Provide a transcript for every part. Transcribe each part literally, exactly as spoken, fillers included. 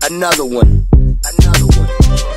another one, another one.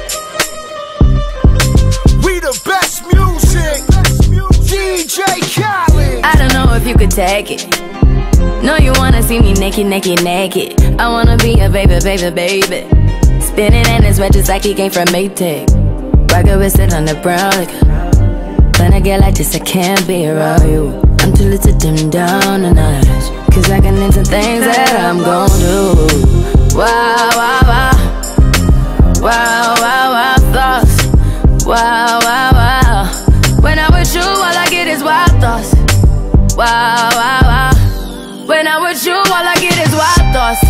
We the best music, D J Khaled. I don't know if you could take it. No, you wanna see me naked, naked, naked. I wanna be a baby, baby, baby. Spinning in his red just like he came from Maytag. Rocket with it on the brown liquor. When I get like this, I can't be around you. I'm too little to dim down the notch, cause I can into things that I'm gon' do. Wow, wow, wow. Wow, wow, wow, thoughts. Wow, wow, wow. When I'm with you, all I get is wild thoughts. Wow, wow, wow. When I'm with you, all I get is wild thoughts.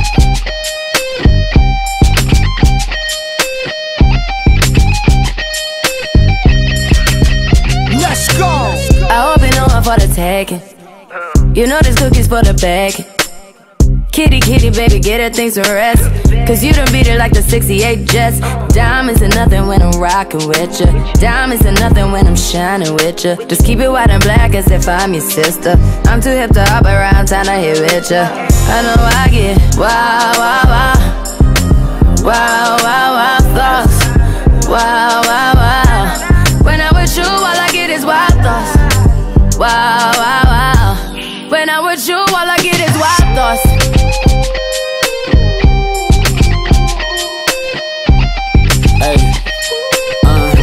Let's go. I hope you know I'm for the taking. You know this cookie's for the baking. Kitty, kitty, baby, get her things to rest. Cause you done beat it like the sixty-eight Jets. Diamonds are nothing when I'm rockin' with ya. Diamonds are nothing when I'm shining with ya. Just keep it white and black as if I'm your sister. I'm too hip to hop around, time to hit with ya. I know I get wow, wow, wow. Wow, wow, wow, thoughts. Wow, wow, wow. When I'm with you, all I get is wild thoughts. Wow, wow, wow. When I'm with you, all I get is wild thoughts. Hey, uh,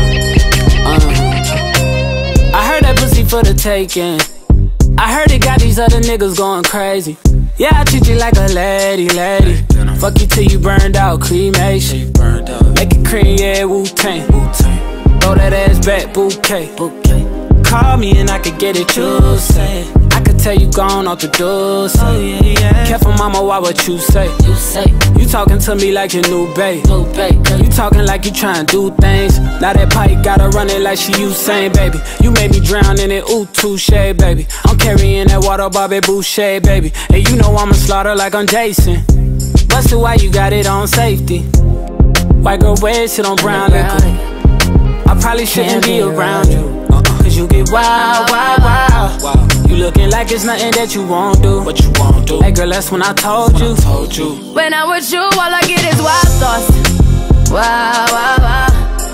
uh. I heard that pussy for the taking. I heard it got these other niggas going crazy. Yeah, I treat you like a lady, lady. Fuck you till you burned out, cremation. Make it cream, yeah, Wu-Tang. Throw that ass back, bouquet. Call me and I could get it, you say. I could tell you gone off the doors. Oh, yeah, yeah. Careful, mama, why what you say? You say you talking to me like your new babe. New babe. You talking like you trying to do things. Now that pipe gotta run it like she Usain, baby. You made me drown in it, ooh, touche, baby. I'm carrying that water, Bobby Boucher, baby. And you know I'ma slaughter like I'm Jason. Busted, why you got it on safety? White girl wear shit on brown liquor. I probably shouldn't be around you. Cause you get wild, wild, wild. You looking like it's nothing that you won't do. What you won't do? Hey girl, that's when I told you. Told you. When I'm with you, all I get is wild thoughts. Wow, wow, wow.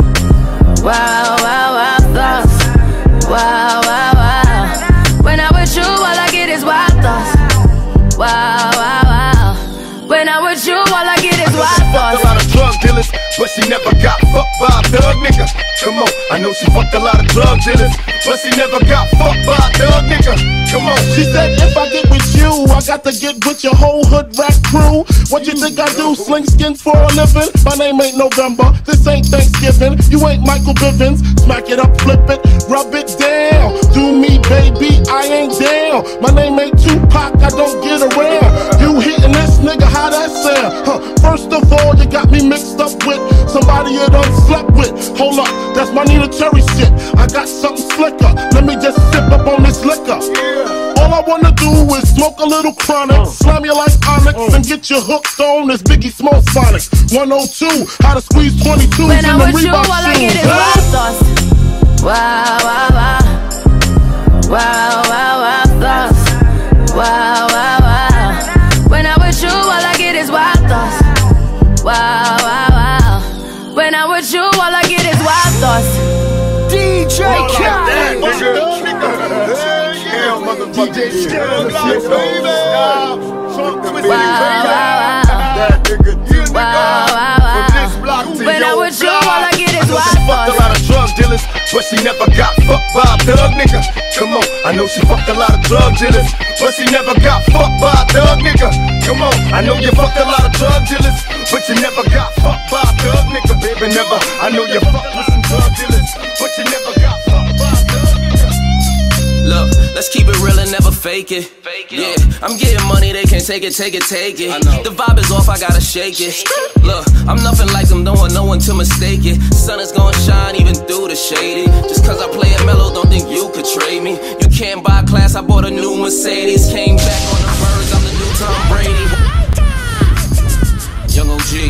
Wow, wow, wow, thoughts. Wow, wow, wow. When I'm with you, all I get is wild thoughts. Wow, wow, wow. When I'm with you, all I get is wild thoughts. A lot of drug dealers, but she never got fucked by a thug nigga. Come on, I know she fucked a lot of drug dealers, but she never got fucked by a thug nigga. Come on. She said if I get with you, I got to get with your whole hood rap crew. What you think I do? Sling skins for a living? My name ain't November, this ain't Thanksgiving. You ain't Michael Bivins. Smack it up, flip it, rub it down. Do me, baby, I ain't down. My name ain't Tupac, I don't get around. You hitting this nigga, how that sound? Huh. First of all, you got me mixed up with somebody you done slept with. Hold up, that's my Nina Cherry shit. I got something slicker, let me just sip up on this liquor. All I wanna do is smoke a little chronic, slam you like Onyx, and get you hooked on this Biggie Small Sonics. one oh two, how to squeeze twenty-twos when in the Reebok shoes. When I'm with you, all I get is wild thoughts. Wow, wow, wow. Wow, wow, wow, thoughts. Wow, wow, wow. When I'm with you, all I get is wild thoughts. Wow, wow, wow. When I'm with you, all I get is wild thoughts. D J Khaled. When I'm with you, all I get is wild thoughts. Fucked a lot of drug dealers, but she never got fucked by a thug nigga. Come on, I know she fucked a lot of drug dealers, but she never got fucked by a thug nigga. Come on, I know you fucked a lot of drug dealers, but you never got fucked by a thug nigga, baby, never. I know you fucked with some drug dealers, but you never got fucked by a thug nigga. Look, let's keep it real and never fake it. Fake it. Yeah, I'm getting money, they can't take it, take it, take it. The vibe is off, I gotta shake it. Look, I'm nothing like them, don't want no one to mistake it. Sun is gonna shine even through the shady. Just cause I play it mellow, don't think you could trade me. You can't buy class, I bought a new Mercedes. Came back on the birds, I'm the new Tom Brady. Young O G.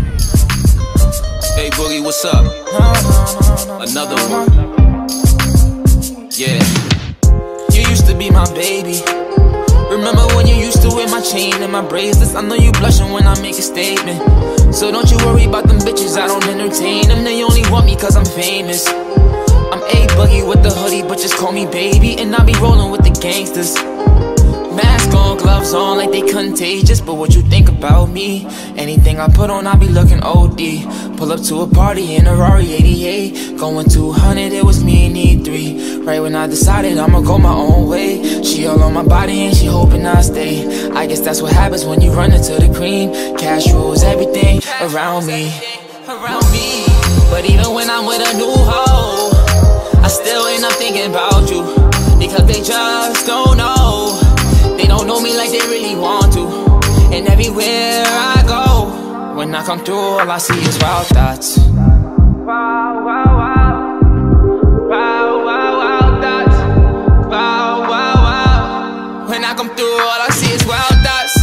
Hey Boogie, what's up? Another one. Yeah. You used to be my baby. Remember when you used to wear my chain and my bracelets? I know you blushing when I make a statement. So don't you worry about them bitches, I don't entertain them. They only want me cause I'm famous. I'm A-Boogie with the hoodie, but just call me baby. And I be rolling with the gangsters. Mask on, gloves on, like they contagious. But what you think about me? Anything I put on, I be looking O D. Pull up to a party in a Rari eighty-eight, going two hundred, it was me and E three. Right when I decided I'ma go my own way. She all on my body and she hoping I stay. I guess that's what happens when you run into the cream. Cash rules everything around me. Around me. But even when I'm with a new hoe, I still end up thinking about you. Because they just don't know. They don't know me like they really want to. And everywhere I go, when I come through, all I see is wild thoughts. Wow, wow, wow. Wow, wow, wow thoughts. Wow, wow, wow. When I come through, all I see is wild thoughts.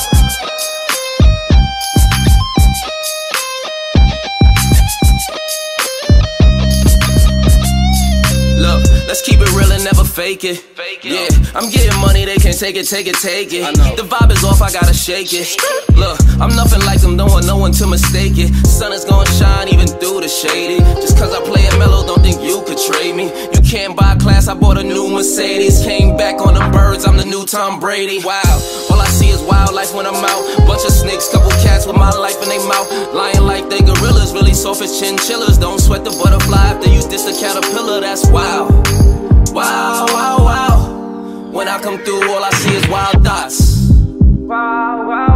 Look, let's keep it real and never fake it. Yeah, I'm getting money, they can't take it, take it, take it. The vibe is off, I gotta shake it. Look, I'm nothing like them, don't want no one to mistake it. Sun is gonna shine even through the shady. Just cause I play it mellow, don't think you could trade me. You can't buy class, I bought a new Mercedes. Came back on them birds, I'm the new Tom Brady. Wow, all I see is wildlife when I'm out. Bunch of snakes, couple cats with my life in they mouth. Lying like they gorillas, really soft as chinchillas. Don't sweat the butterfly if they use this a caterpillar, that's wild. Wow, wow, wow. When I come through, all I see is wild thoughts. Wow, wow.